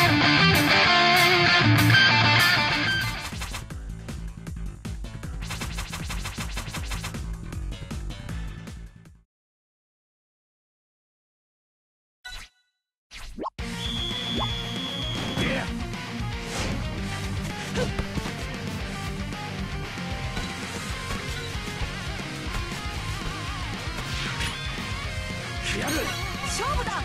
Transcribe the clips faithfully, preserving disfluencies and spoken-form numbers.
勝負だ。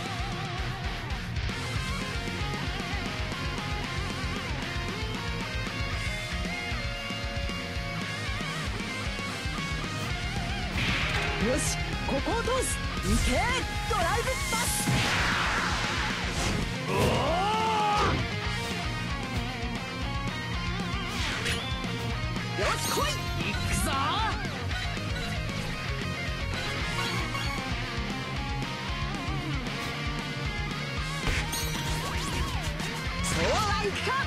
よし、ここを通す。いけ、ドライブパス。よし来い。いくぞ。そうはいくか。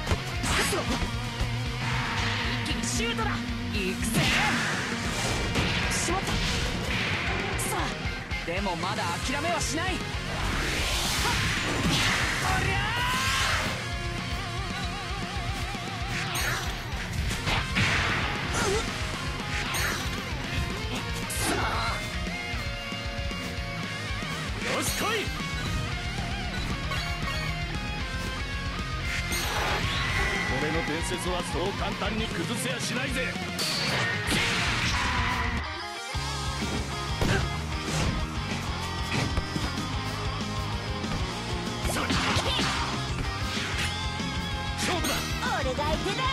一気にシュートだ。いくぜ。しまった。さあでもまだ諦めはしない。はっ、おりゃー。さあよし来い。 俺の伝説はそう簡単に崩せやしないぜ。勝負だ。 俺が相手だ。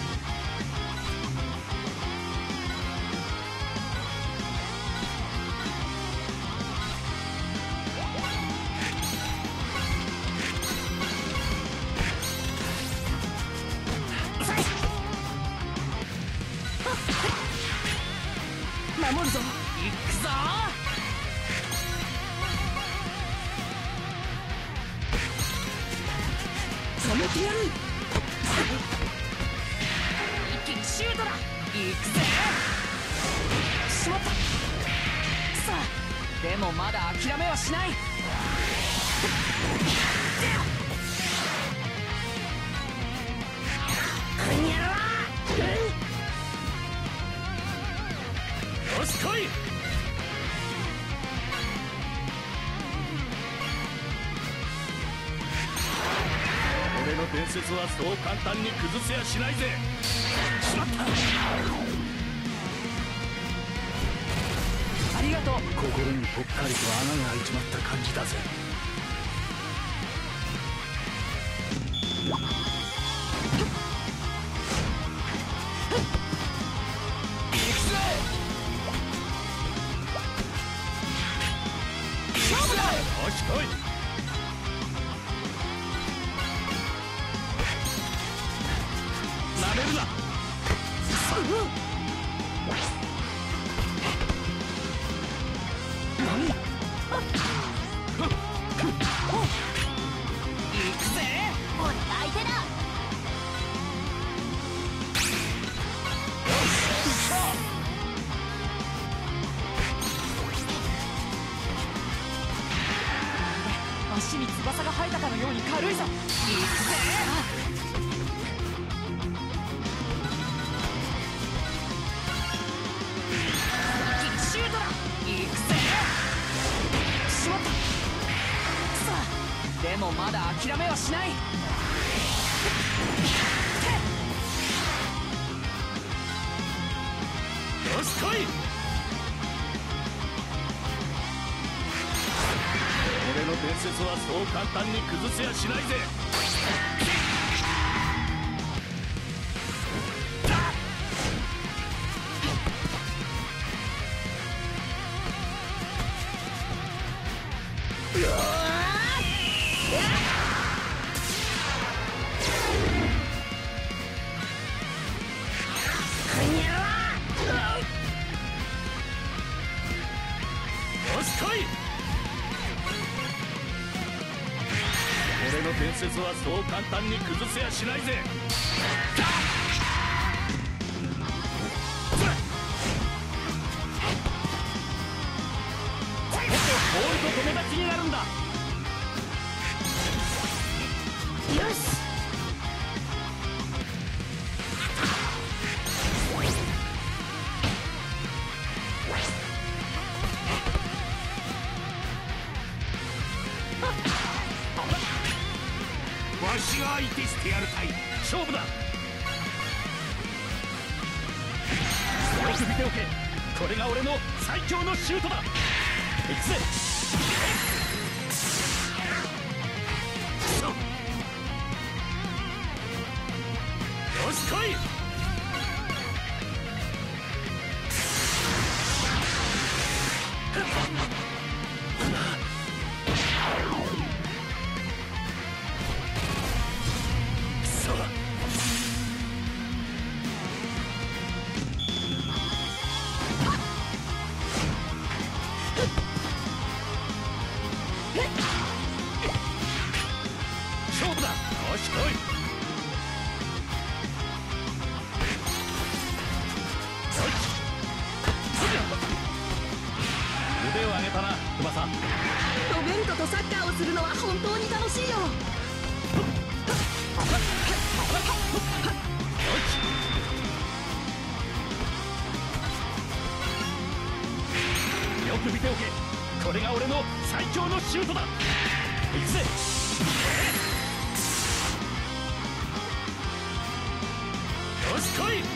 守るぞ。いくぞ。止めてやる。一気にシュートだ。いくぜ。しまった。さあでもまだ諦めはしない。こんにゃろ。 よし来い。俺の伝説はそう簡単に崩せやしないぜ。しまった。 ありがとう。 心にぽっかりと穴が開いちまった感じだぜ。 勝負だ。 よし来い。なめるな。 何？いくぜ。俺が相手だ。足に翼が生えたかのように軽いぞ。いくぜ。一気にシュートだ。いくぜ。しまった。さあでもまだ諦めはしない。 よし来い。俺の伝説はそう簡単に崩せやしないぜ。よし来い。俺の伝説はそう簡単に崩せやしないぜ。もっとボールと友達になるんだ。 よわしが相手してやるたい。勝負だ。よく見ておけ。これが俺の最強のシュートだ。行くぜ。よし来い。勝負だ。よし来い。腕を上げたな、熊さん。 ロベルトとサッカーをするのは本当に楽しいよ。 よく見ておけ。これが俺の最強のシュートだ。行くぜ。よし来い。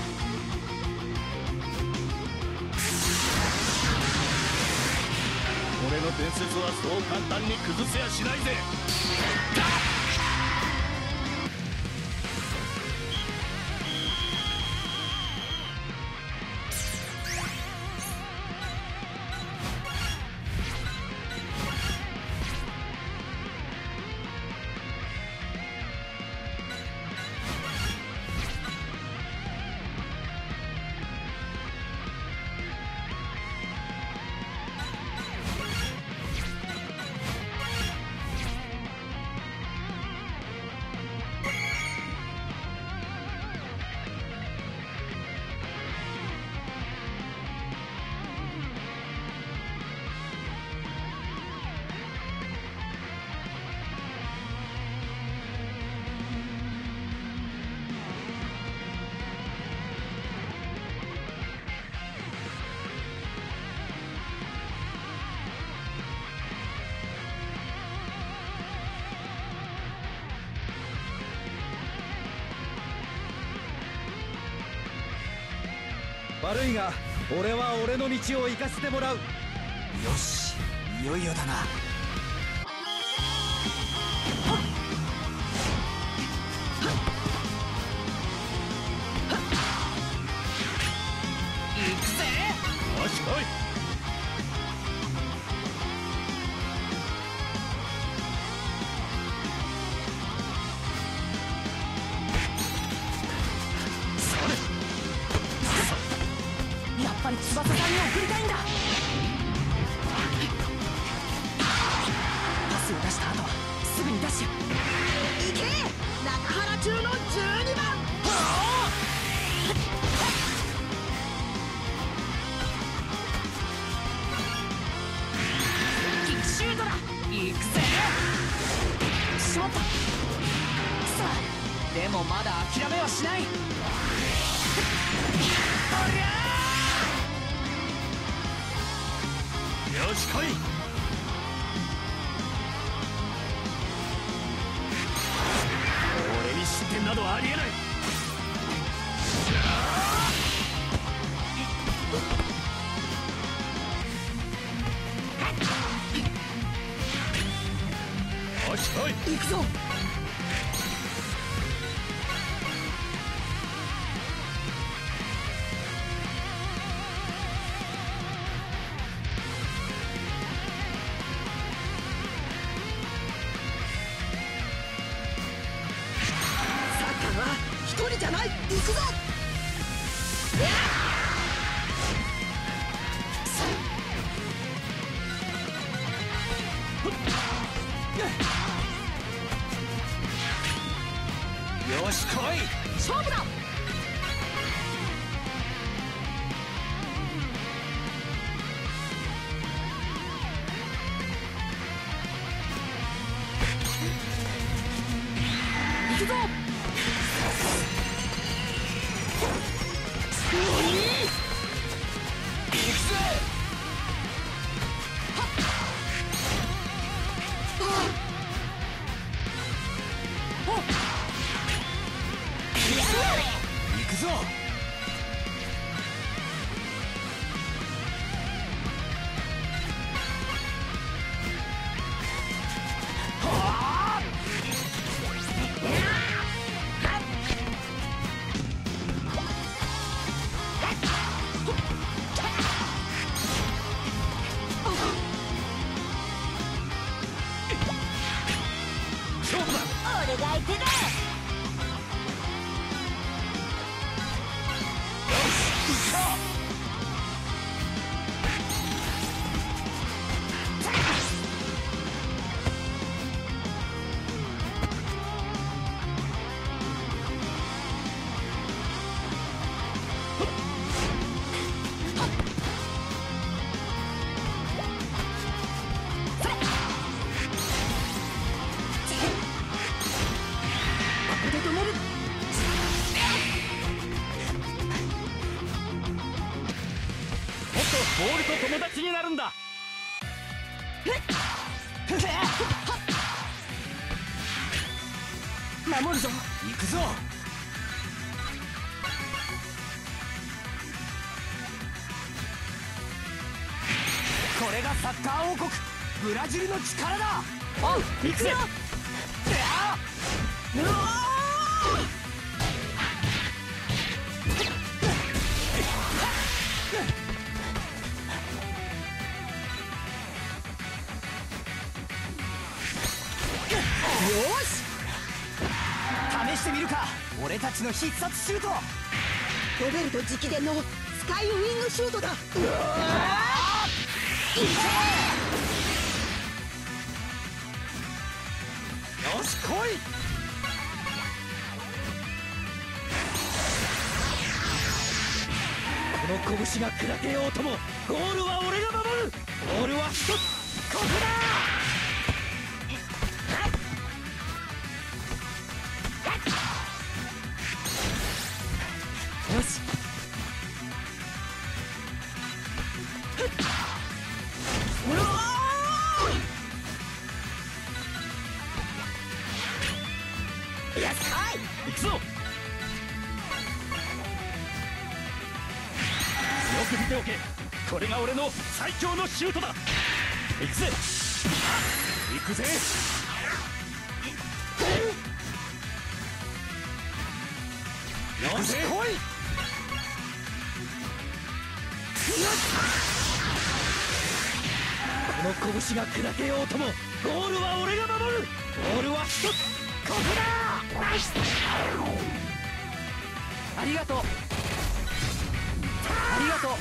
俺の伝説はそう簡単に崩せやしないぜ。 悪いが俺は俺の道を行かせてもらう。よし、いよいよだな。 行くぜ。 よし来い。 やっぱり翼さんに送りたいんだ。パスを出した後はすぐにダッシュ。 いけ中原中のじゅうにばん。 キックシュートだ。行くぜ。しまった。さあでもまだ諦めはしない。おりゃよし来い。俺に失点などありえない。よし来い。 行くぞ。一人じゃない。行くぞ。 よし来い。 勝負だ。行くぞ。 ぞ。 俺が相手だ。 ボールと友達になるんだ。 守るぞ。 行くぞ。 これがサッカー王国ブラジルの力だ。 おう、行くよ。うわよし、試してみるか。俺たちの必殺シュート。 ロベルト直伝のスカイウィングシュートだ。うわいけ。 よし来い。この拳が砕けようともゴールは俺が守る。ゴールは一つ、ここだ。 よし。うわー。やっさい。 行くぞ。よく見ておけ。これが俺の最強のシュートだ。行くぜ。行くぜ。よし来い。 この拳が砕けようともゴールは俺が守る。ゴールは一つ、ここだ。 ありがとう。ありがとう。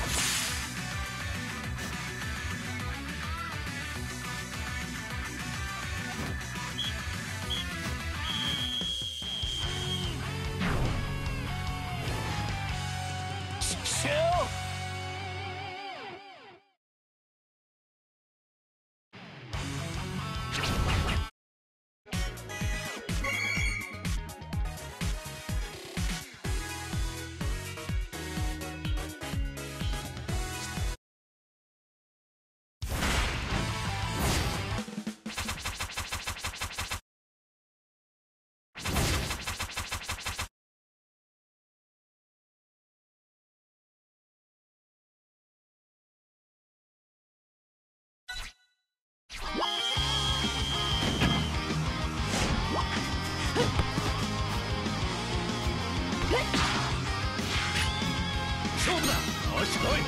勝負だ。よし来い。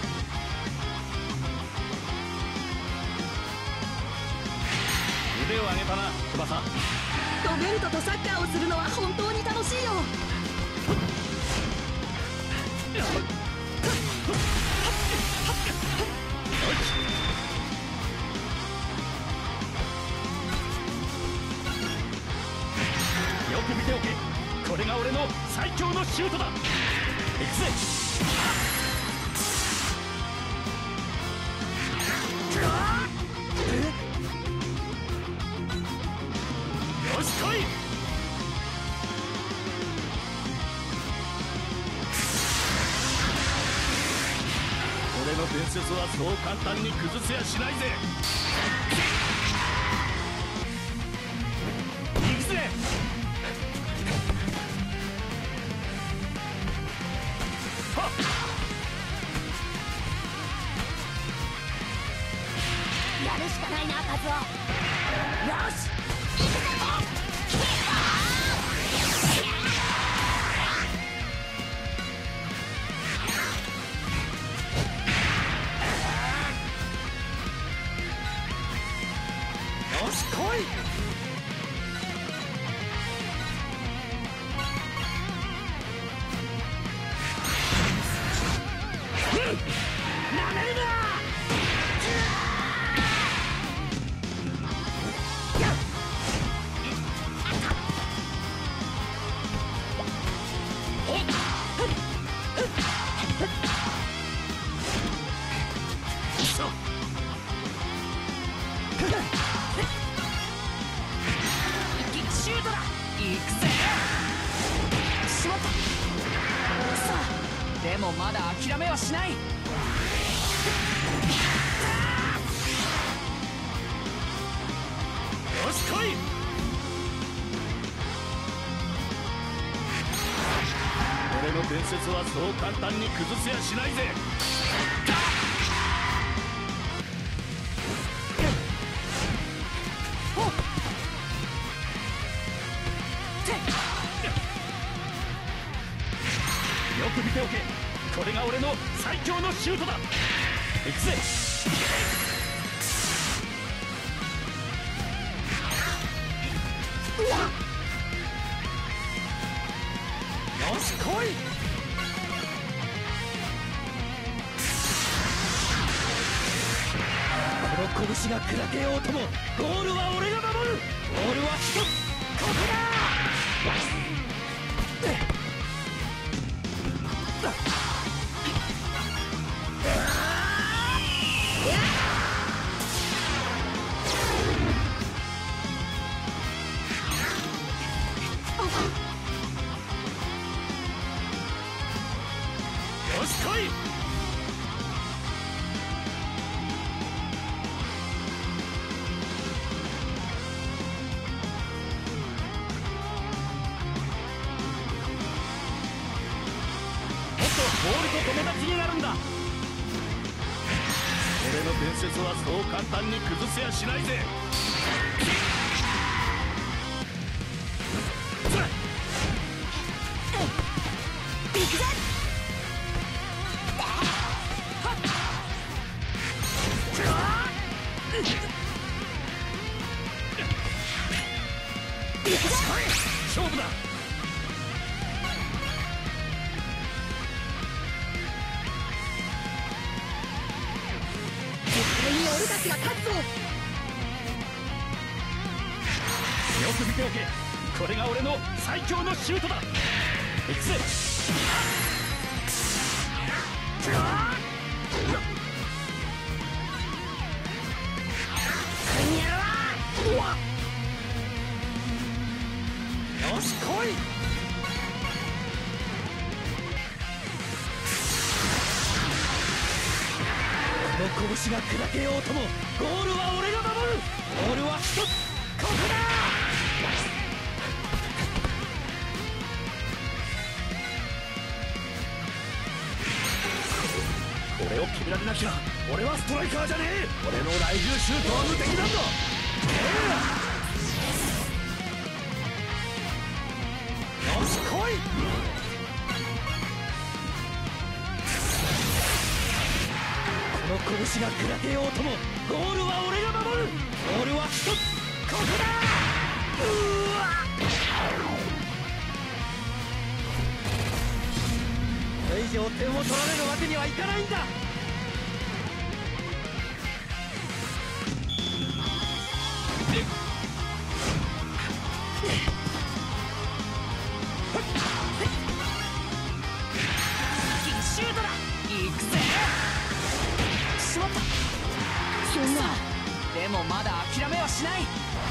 腕を上げたな翼。 ロベルトとサッカーをするのは本当に楽しいよ。 よく見ておけ。これが俺の最強のシュートだ。行くぜ。よし来い。俺の伝説はそう簡単に崩せやしないぜ。行くぜ。 でもまだ諦めはしない。よし来い。俺の伝説はそう簡単に崩せやしないぜ。よく見ておけ。これが俺の最強のシュートだ。行くぜ。よし来い。この拳が砕けようともゴールは俺が守る。ゴールは一つ、ここだ。よし来い。ボールと友達になるんだ。俺の伝説はそう簡単に崩せやしないぜ。行くぜ。勝負だ。 俺たちが勝つぞ。 よく見ておけ。これが俺の最強のシュートだ。行くぜ。よし来い。この拳が砕けようともゴールは俺が守る。ゴールは一つ、ここだ。俺を決められなきゃ俺はストライカーじゃねえ。俺の雷獣シュートは無敵なんだ。よし来い。この拳が砕けようともゴールは俺が守る。ゴールは一つ、ここだ。うわっ、これ以上点を取られるわけにはいかないんだ。 シュートだ。行くぜ。しまった。そんな。でもまだ諦めはしない。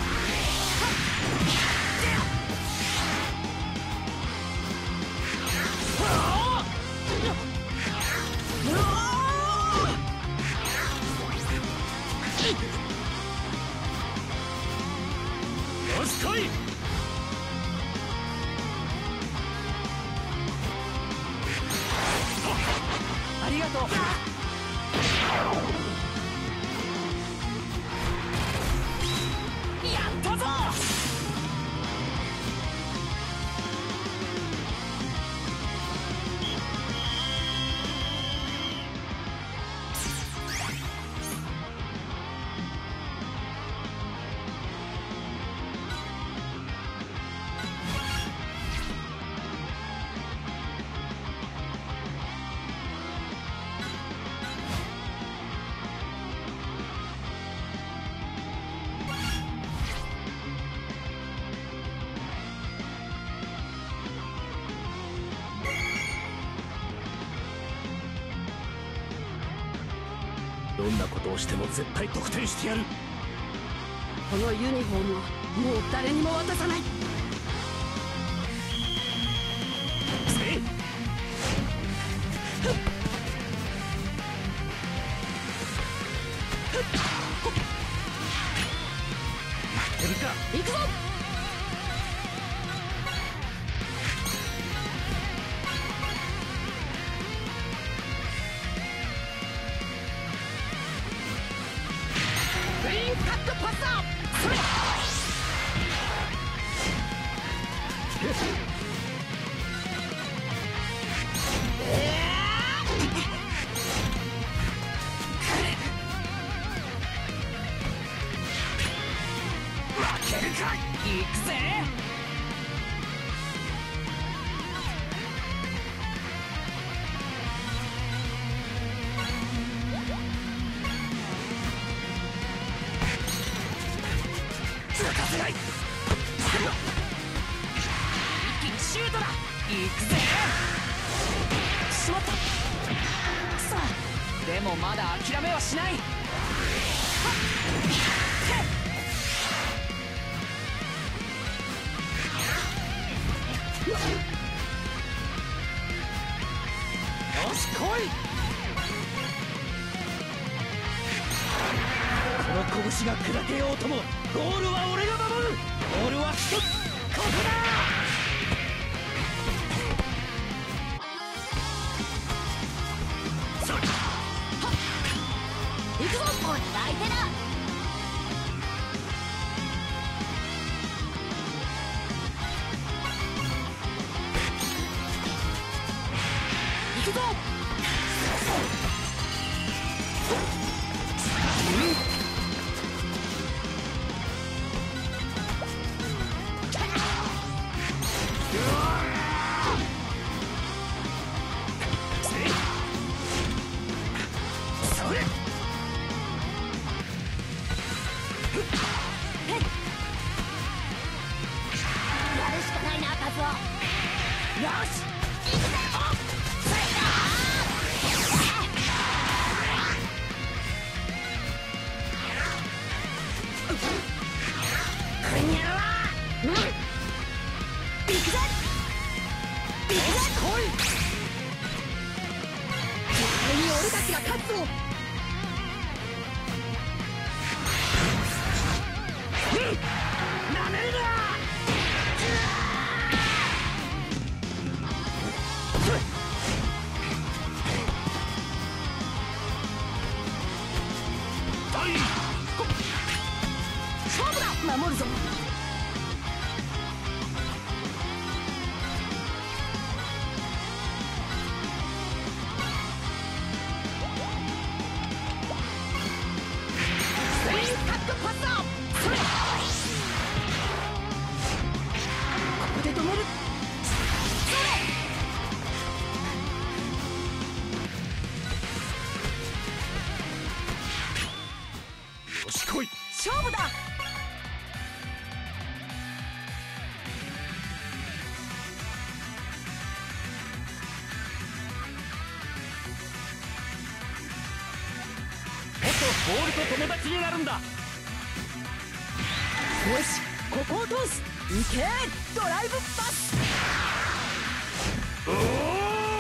よし来い。 ありがとう。やったぞ。 どんなことをしても絶対得点してやる。 このユニフォームはもう誰にも渡さない。 せい。 くぞ。 クリーンカットパスだ。それ負けるか。いくぜ。つかせない。一気にシュートだ。いくぜ。しまった。くそ。でもまだ諦めはしない。はっよし来い。 この拳が砕けようともゴールは俺が守る。ゴールは一つ、ここだ。 行くぞ。俺が相手だ。行くぞ。 それ。 やるしかないな、カズオ。 よし。 行くぜ。それだ。 こんにゃら。 うん。行くぜ。行くぜ。 来い。 絶対に俺たちが勝つぞ。 なめるな。 勝負だ。守るぞ。 スリーカットパスだ。それ。 ここで止める。 よし来い。 勝負だ。 もっとボールと友達になるんだ。 よし、ここを通す。行けドライブパス。 おお。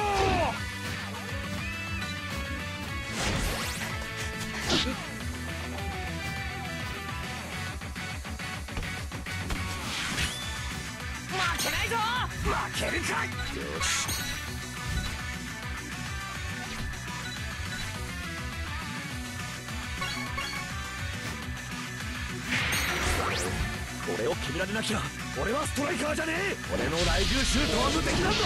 負けないぞ。負けるか。よし。 これを決められなきゃ俺はストライカーじゃねえ。俺の雷獣シュートは無敵なんだ。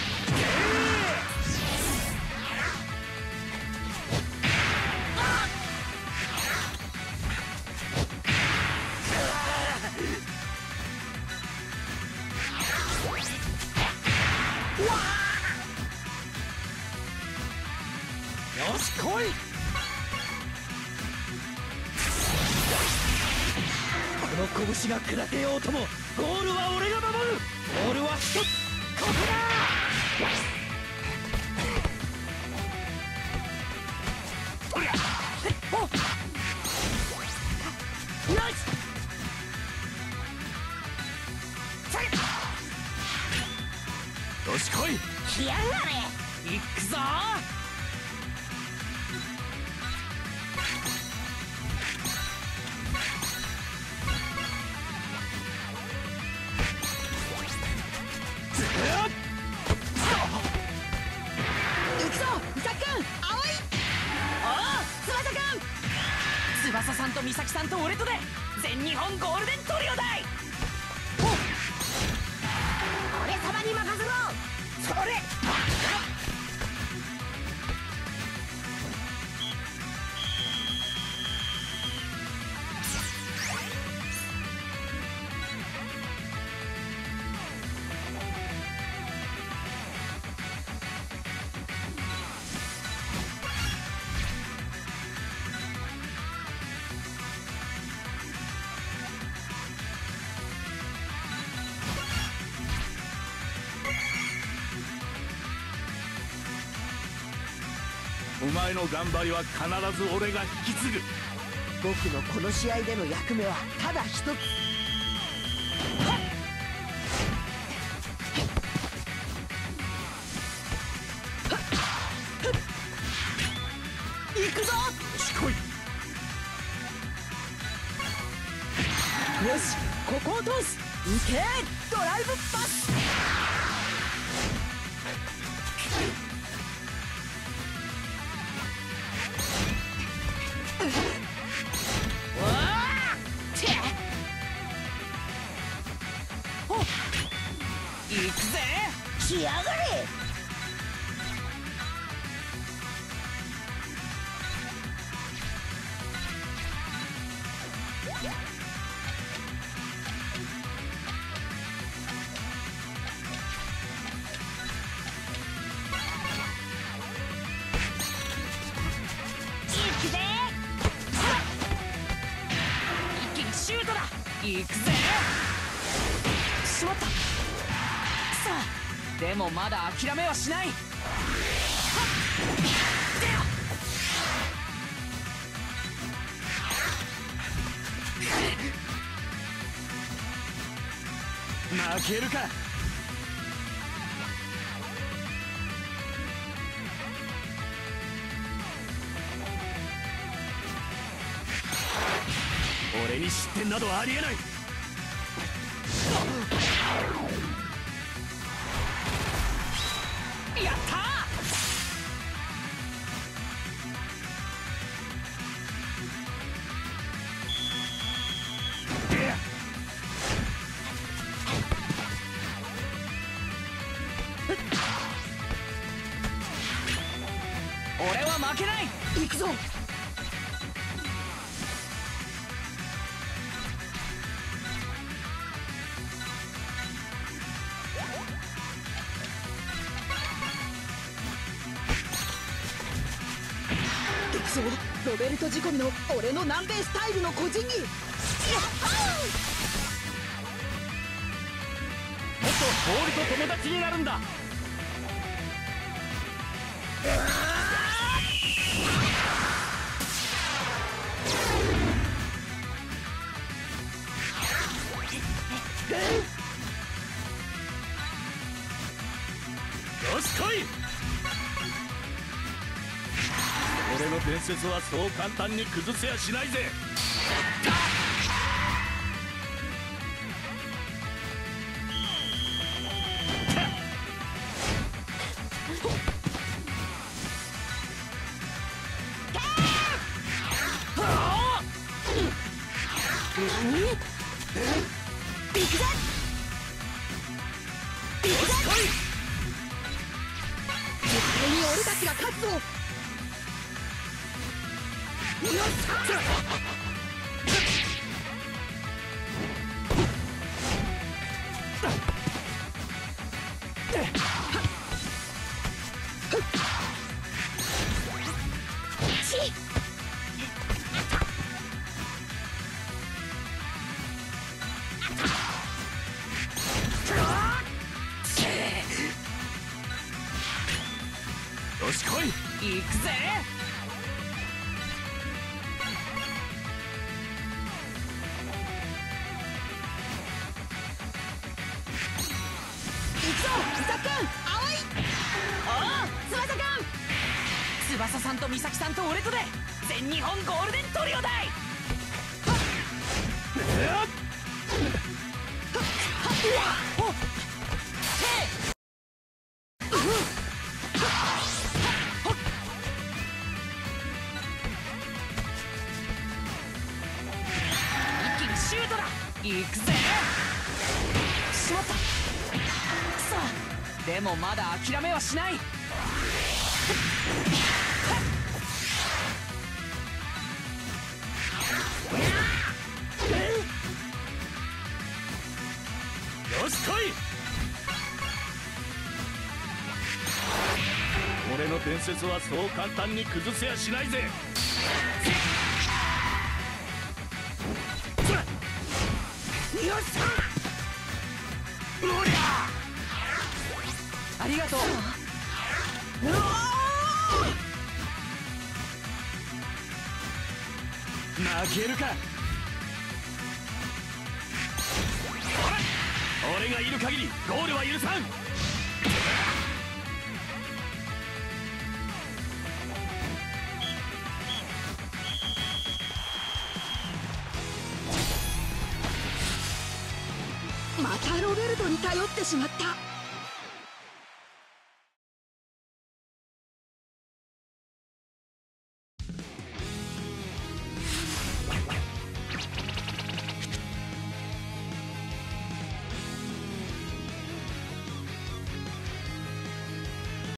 よし来い。 この拳が砕けようともゴールは俺が守る。ゴールは一つ、ここだ。 とりゃ。ナイス。 よし来い。 来やがれ。 いくぞ。 美咲さんと俺とで全日本ゴールデントリオだい。 俺様に任せろ。それお前の頑張りは必ず俺が引き継ぐ。 僕のこの試合での役目はただ一つ。行くぞ。 よし来い。 よし、ここを通す。行けドライブパス。 行くぜ。 来やがれ。 行くぜ。一気にシュートだ。行くぜ。しまった。さあでもまだ諦めはしない。はっ負けるか。俺に失点などありえない。 やったー。俺は負けない。 行くぞ。ロベルト仕込みの俺の南米スタイルの個人技。 もっと氷と友達になるんだ。よし来い。俺の伝説はそう簡単に崩せやしないぜ。 行くぜ。行くぜ。絶対に俺たちが勝つぞ。よっしゃ。 よし来い。 行くぜ。 行くぞ伊沢君。青い。おお翼君。 翼さんと美咲さんと俺とで全日本ゴールデントリオだい。 でもまだ諦めはしない。 よし来い。俺の伝説はそう簡単に崩せやしないぜ。 よっしゃ。 おりゃありがとう。 負けるか。俺がいる限りゴールは許さん。 またロベルトに頼ってしまった。